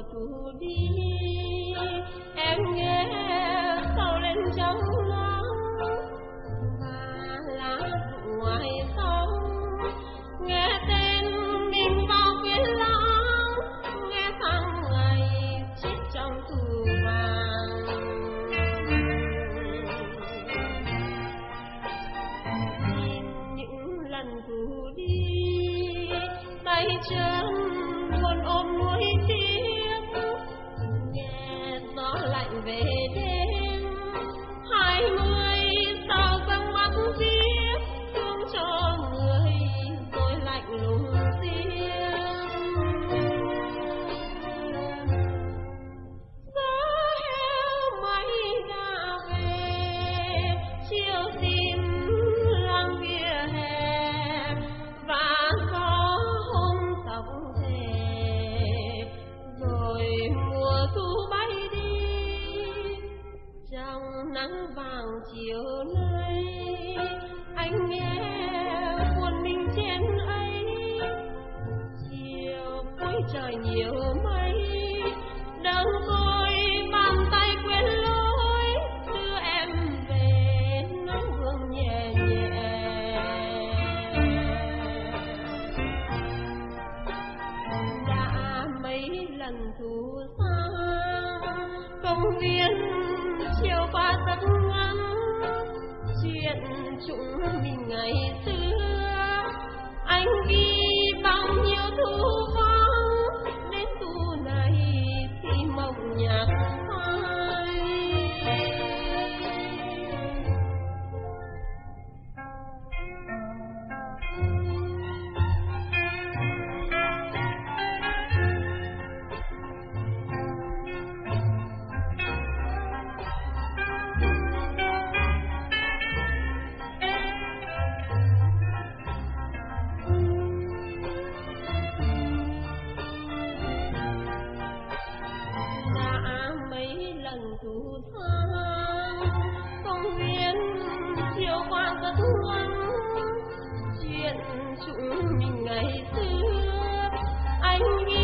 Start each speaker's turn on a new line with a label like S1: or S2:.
S1: thu đi em nghe sầu lên trong lòng và lá rụng ngoài sông nghe tên mình vào quyến lãng nghe tháng ngày chết trong tù vàng nhìn những lần thu đi tay chân buồn ôm nuối tiếc nghe gió lạnh về đêm 20 sao vầng mắt viết thương cho người rồi lạnh lùng riêng gió heo mây đã về chiều tím làng vỉa hè và gió hôm tóc thề rồi mùa thu bay đi trong nắng vàng chiều nay anh nghe buồn mình trên ấy chiều cuối trời nhiều mây đơn côi bàn tay quyến lối đưa em về nắng vương nhẹ nhẹ đã mấy lần thu sang công viên chiều qua rất ngắn chuyện chúng mình ngày xưa anh ghi bao nhiêu thu vắng đến thu này thì mộng nhạt phai thu tháng công viên chiều qua rất ngắn chuyện chúng mình ngày xưa anh